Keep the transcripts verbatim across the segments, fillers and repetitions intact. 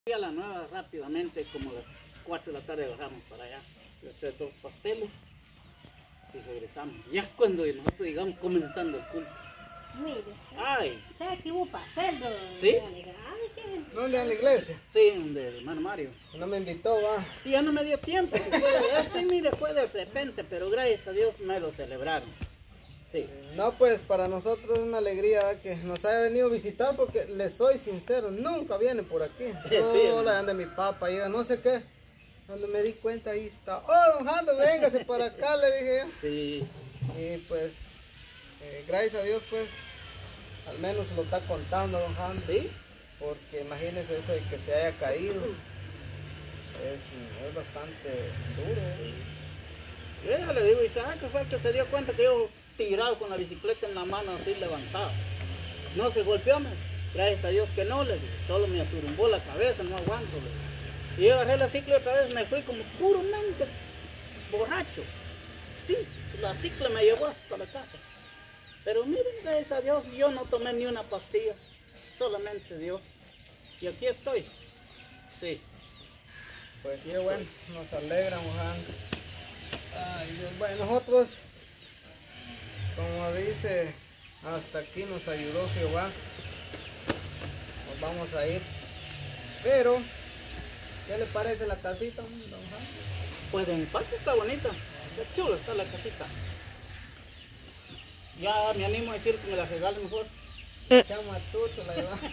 A la nueva rápidamente, como las cuatro de la tarde bajamos para allá, le eché dos pasteles y regresamos. Ya cuando nosotros digamos comenzando el culto. Mire, Ay, ¿usted que hubo pastel? ¿sí? ¿Dónde en la iglesia? Sí, del hermano Mario. No me invitó, va. Sí, ya no me dio tiempo. Si puede, sí, mire, fue de repente, pero gracias a Dios me lo celebraron. Sí. No, pues para nosotros es una alegría, ¿verdad?, que nos haya venido a visitar, porque les soy sincero, nunca vienen por aquí. Sí, Hola, anda mi papá, llega no sé qué. Cuando me di cuenta, ahí está. Oh, don Jando, véngase para acá, le dije yo. Sí. Y pues, eh, gracias a Dios, pues, al menos se lo está contando don Jando. ¿Sí? Porque imagínense eso de que se haya caído. Es, es bastante duro. Sí. Yo ya le digo, Isaac, que fue el que se dio cuenta que yo tirado con la bicicleta en la mano así levantado. No se golpeó, me. Gracias a Dios que no, le dije. Solo me asurumbó la cabeza, no aguanto, le dije. Y yo agarré la cicla otra vez, me fui como puramente borracho. Sí, la cicla me llevó hasta la casa. Pero miren, gracias a Dios, yo no tomé ni una pastilla. Solamente Dios. Y aquí estoy. Sí. Pues sí, bueno, nos alegra, Juan. Ay, Dios. Bueno, nosotros, como dice, hasta aquí nos ayudó Jehová. Nos vamos a ir. Pero, ¿qué le parece la casita, don Juan? Pues de mi parte está bonita. Qué chulo está la casita. Ya me animo a decir que me la regale mejor. Chama tuto la lleva.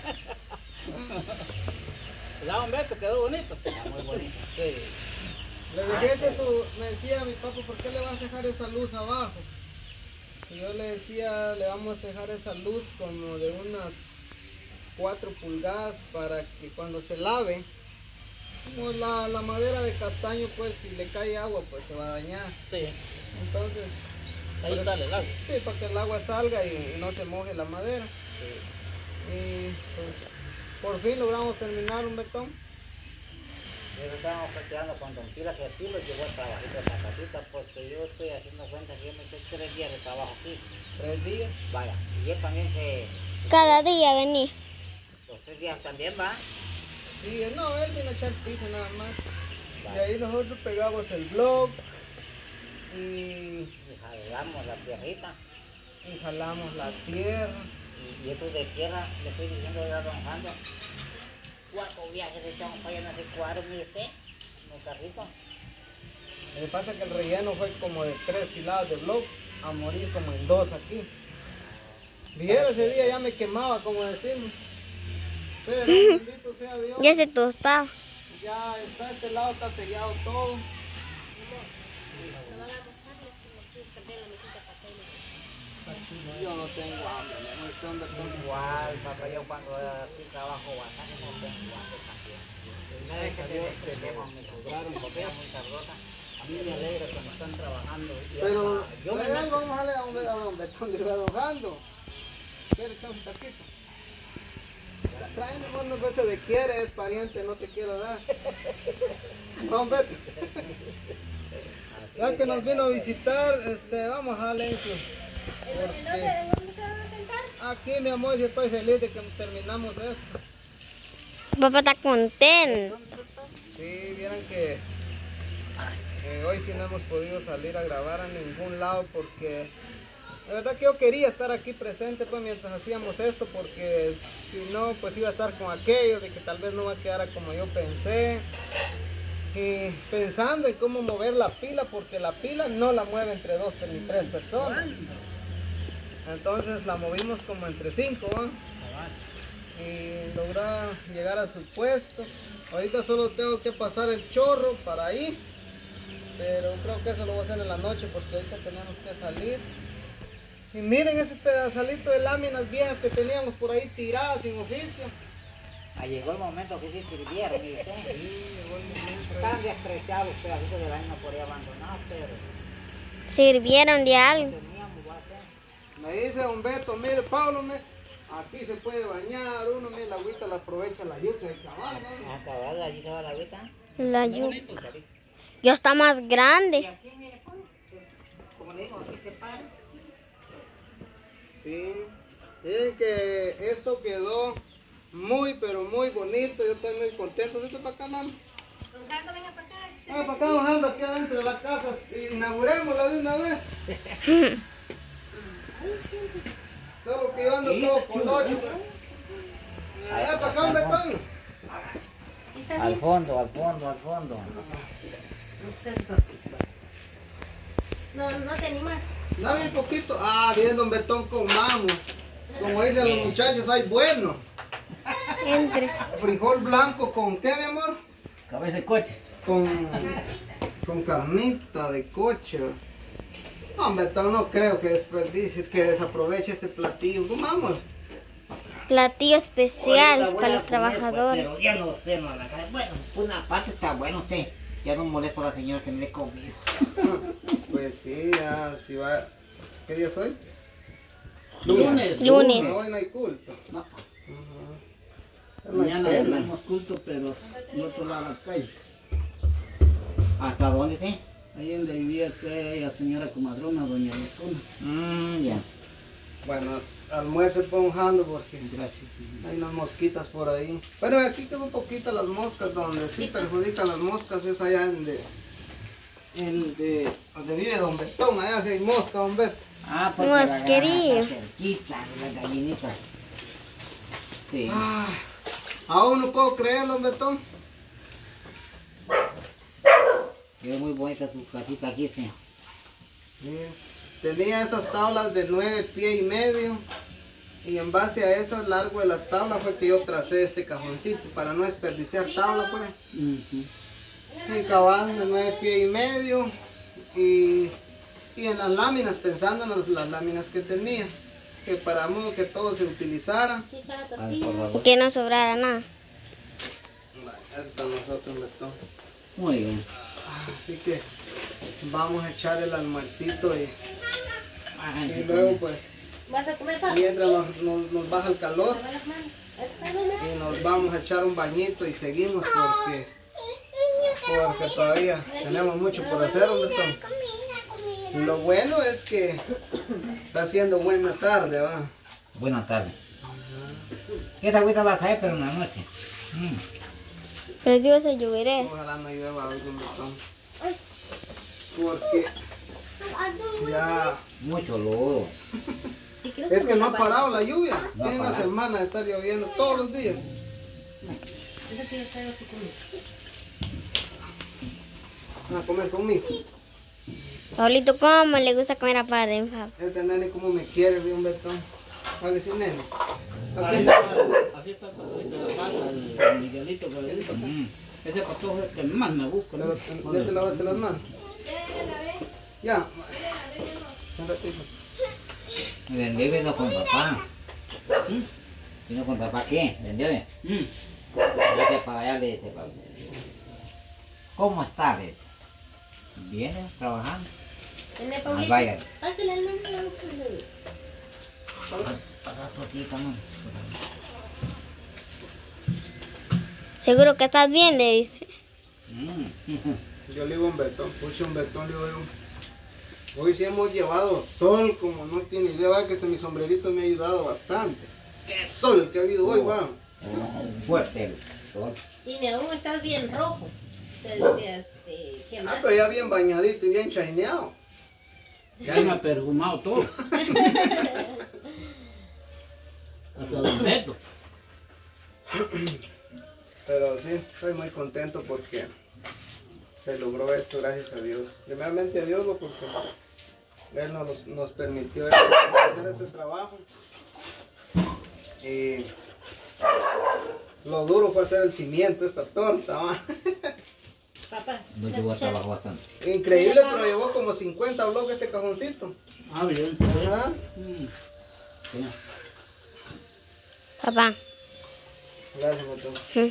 Ya un beso, quedó bonito. Ya, muy bonito. Sí. Le dije ese su, me decía a mi papá, ¿por qué le vas a dejar esa luz abajo? Y yo le decía, le vamos a dejar esa luz como de unas cuatro pulgadas para que cuando se lave, como la, la madera de castaño, pues si le cae agua, pues se va a dañar. Sí. Entonces, Ahí para, sale el agua. sí, para que el agua salga y, y no se moje la madera. Sí. Y pues, por fin logramos terminar un betón. Eso estábamos platicando con Don Pila, que sí lo llevó a trabajito en la casita, porque yo estoy haciendo cuenta que yo me eché tres días de trabajo aquí. Tres días. Vaya, y él también se... Cada día venir. Los tres días también va. Sí, no, él vino a echar piso nada más. Vaya. Y ahí nosotros pegamos el blog y, Y jalamos la tierrita. y jalamos la tierra. Y, y eso de tierra, le estoy diciendo yo a Don Jando, cuatro viajes echamos para allá, no sé cuatro, mire usted, en el carrito. Lo que pasa es que el relleno fue como de tres filadas de blog, a morir como en dos aquí. Viera ese día ya me quemaba, como decimos. Pero bendito sea Dios. Ya se tostaba. Ya está, este lado está sellado todo. Yo no tengo hambre, mi amor, ¿qué onda con Igual, papá, yo cuando aquí trabajo bastante no tengo hambre también. No es que te desprendemos, me Lograron comida muy sabrosa. A mí me alegra cuando están trabajando. Y Pero, hasta yo me pero meto. vamos a darle a un a un betón de redojando. ¿Quieres echar un taquito? Tráeme unos veces de quiere, es pariente, no te quiero dar. Don Beto. Ya que nos vino a visitar, este, vamos a darle eso. Porque aquí, mi amor, yo estoy feliz de que terminamos esto. Papá está contento. Sí, vieran que eh, hoy sí no hemos podido salir a grabar a ningún lado porque la verdad que yo quería estar aquí presente pues mientras hacíamos esto, porque si no pues iba a estar con aquello de que tal vez no va a quedar como yo pensé, y pensando en cómo mover la pila, porque la pila no la mueve entre dos ni tres personas, entonces la movimos como entre cinco, ¿eh? Y lograr llegar a su puesto. Ahorita solo tengo que pasar el chorro para ahí, pero creo que eso lo voy a hacer en la noche porque ahorita tenemos que salir. Y miren ese pedazalito de láminas viejas que teníamos por ahí tiradas sin oficio. Ah, llegó el momento que sí sirvieron, mire usted. Sí, llegó el momento. Están desprechados los pedacitos de lámina por ahí abandonados, pero Sirvieron de algo. teníamos, va a ser. Me dice don Beto, mire Pablo, me, aquí se puede bañar uno, mire la agüita la aprovecha la yuca de cabal, ¿no? A acabar, allí estaba la agüita. La yuca. Ya está más Y grande. aquí, mire, pues, como le digo, aquí se para. Sí, miren que esto quedó muy, pero muy bonito. Yo estoy muy contento. ¿Vete para acá, mamá? Ah, para acá, bajando aquí adentro de la casa. Inaugurémosla de una vez. Solo que yo ando todo colocho. Ah, para acá, ¿dónde están? Al fondo, al fondo, al fondo. No, no te animas. Dame un poquito. Ah, viene don Betón con mamo. Como dicen los muchachos, hay bueno. Entre. Frijol blanco con ¿qué, mi amor? Cabeza de coche. Con, con carnita de coche. No, Betón, no creo que desperdicie, que desaproveche este platillo. Comamos. Platillo especial Ahorita voy para a los comer, trabajadores. pues, pero ya no usted no la cae. Bueno, una parte está bueno usted. Ya no molesto a la señora que me dé comida. Pues sí, ya, si va. ¿Qué día soy? Lunes. Lunes. No, hoy no hay culto. No, Ajá. No hay mañana pena. tenemos culto, pero en otro lado de la calle. ¿Hasta dónde usted? Ahí donde vivía aquella señora comadrona, doña Luzona. Mmm, ya. Bueno, almuerzo esponjando porque Gracias, señor. hay unas mosquitas por ahí. Pero aquí quedan un poquito las moscas, donde sí perjudican las moscas es allá en de, en de donde vive don Betón, allá sí hay mosca, don Beto. Ah, porque Pues, la granja querido. está cerquita de las gallinitas. Sí. Ay, aún no puedo creerlo, don Betón. Es muy bonita tu casita aquí, sí. Mire, tenía esas tablas de nueve pies y medio y en base a esas largo de las tablas fue que yo tracé este cajoncito para no desperdiciar tabla, pues. Ujú. Y cabal de nueve pies y medio y, y en las láminas, pensando en las, las láminas que tenía, que para modo que todo se utilizara. Aquí está la Ay, tortilla. por Y favor. que no sobrara nada. Hasta nosotros, Betón. Muy bien. Así que vamos a echar el almuercito y, Ay, y luego pues ¿Vas a comer para? mientras nos, nos, nos baja el calor Lava las manos. Espérame. y nos vamos a echar un bañito y seguimos porque, porque todavía tenemos mucho por hacer, Betón. Y lo bueno es que está haciendo buena tarde, va. buenas tardes. Esta agüita va a caer, pero en la noche. Mm. Pero digo, se lloveré. Ojalá no llueva hoy, don Betón. Porque ya Mucho lodo. Si quieres es que comer no ha la parado la lluvia. No ha Tiene una parado. semana de estar lloviendo todos los días. Esa que yo traigo tu comida. A comer conmigo. Pablito, ¿cómo le gusta comer a padre? Este nene como me quiere, bien Betón. ¿Va a decir nene? Ahí Aquí. está, así está el patojito de la casa, el, el Miguelito, Gabrielito. Mm. Ese patojo es el que más me gusta. ¿no? Pero, ¿ya te lavaste las manos? Ya. Siéntate, hijo. Vendió y vino con papá. ¿Mm? ¿Vino con papá qué? ¿Vendió? Mm. Vete para allá, le dice, Pablo. ¿Cómo está? Le dice. Viene trabajando. Vende, Ah, Paulito. vaya. Pásale el nombre. Pasa tortita, man. Seguro que estás bien, le dice. Mm. Yo le digo un Betón, pucha un Betón, le digo yo. Hoy sí hemos llevado sol, como no tiene idea, va, que este mi sombrerito me ha ayudado bastante. ¡Qué sol que ha habido hoy, va! Oh, fuerte el sol. Y ni aún estás bien rojo. Te- te- te- ¿Qué Ah, más? pero ya bien bañadito y bien chaineado. Ya me ha perfumado todo. Hasta Don Beto. Pero sí, estoy muy contento porque se logró esto, gracias a Dios. Primeramente a Dios, ¿no? Porque Él nos, nos permitió hacer este trabajo. Y lo duro fue hacer el cimiento de esta torta, ¿va? Papá. No la llevó a cuchara. trabajo bastante. Increíble, pero llevó como cincuenta bloques este cajoncito. Ah, bien, sí. Ajá. Mm. Sí. Papá. Gracias, Mateo. Mm.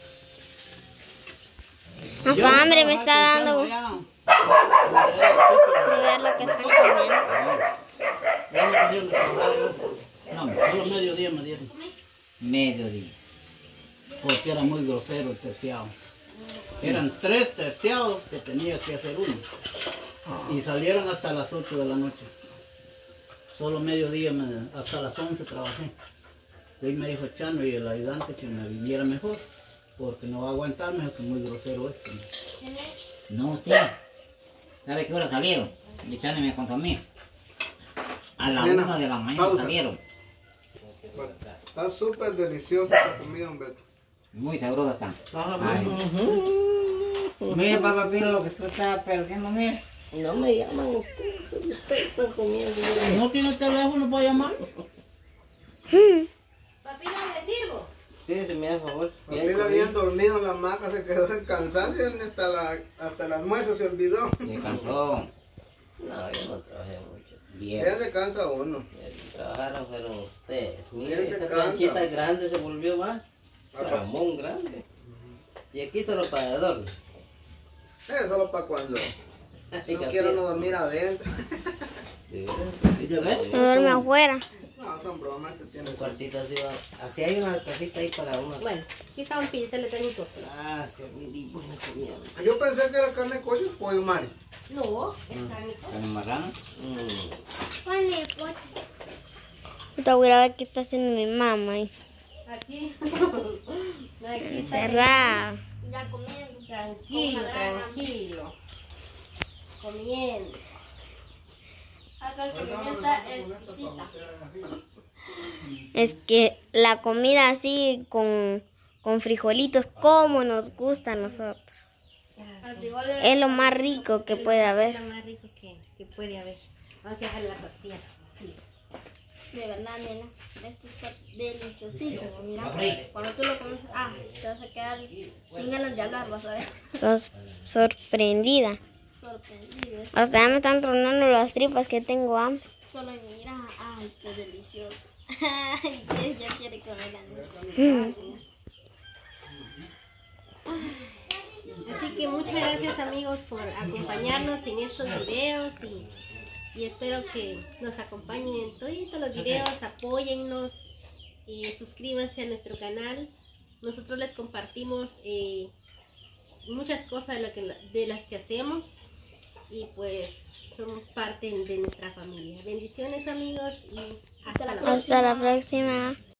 Yo Hasta hambre me estaba está dando pensando de ya, ver lo que están comiendo. ya no querían trabajar yo. No, Solo mediodía me dieron. mediodía. Porque era muy grosero el terciado. Eran tres terciados que tenía que hacer uno. Y salieron hasta las ocho de la noche. Solo mediodía, me- hasta las once trabajé. Ahí me dijo Chano y el ayudante que me viniera mejor, porque no va a aguantarme, es que muy grosero este. No, usted. ¿Sabe qué hora salieron? Chano me contó a mí. A la Nena, una de la mañana pausa. salieron. Está súper deliciosa esta comida, Humberto. Muy sabrosa están. Ay. Mira, papá, mira lo que tú estás perdiendo, mira. No me llaman ustedes, solo ustedes están comiendo. ¿No tiene teléfono para llamar? Papi, ¿no le sirvo? Sí, se me hace favor. Sí, hay Mira, comida. bien dormido en la hamaca, se quedó descansando y hasta, la, hasta el almuerzo se olvidó. Descansó. No, yo no trabajé mucho. Bien. Ya se cansa uno. El que trabajaron fueron ustedes. Mira, Él se esta cansa. planchita grande se volvió más. Ajá. Tramón grande. Y aquí solo para adorno. Es solo para cuando no quiero no dormir adentro. De veras. Se duerme afuera. No, son bromas que Un tienes. cuartito así va. Así hay una casita ahí para una. Bueno, aquí está un pillete, le tengo todo. Gracias, mi buena comida. Yo pensé que era carne de coche y pollo, Mari. No, es carne. ¿Con marrano? Mm. Ahorita voy a ver qué está haciendo mi mamá ahí. Aquí. Aquí está. Cerrada. Ya comiendo. Tranquilo, tranquilo. Comiendo. Acá el que me está exquisita. Es que la comida así con, con frijolitos, como nos gusta a nosotros. Es lo más rico que puede Es haber. lo más rico que, que puede haber. Vamos a dejarle la tortilla. De verdad, nena, esto está deliciosísimo. Mira, cuando tú lo comes, ah, te vas a quedar sin ganas de hablar, vas a ver. Sos sorprendida. Sorprendido. Hasta ya me están tronando las tripas que tengo hambre. Solo mira, ay, qué delicioso. Ay, que ya quiere comer la nena. Así que muchas gracias amigos por acompañarnos en estos videos y, y espero que nos acompañen en todos los videos, apóyennos, eh, suscríbanse a nuestro canal. Nosotros les compartimos eh, muchas cosas de, lo que, de las que hacemos y pues son parte de nuestra familia. Bendiciones amigos y hasta la próxima. Hasta la próxima.